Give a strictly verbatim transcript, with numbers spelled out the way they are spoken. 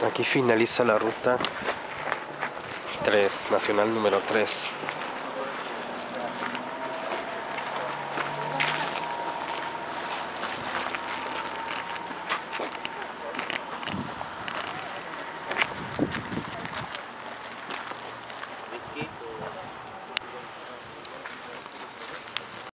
Aquí finaliza la ruta tres, nacional número tres.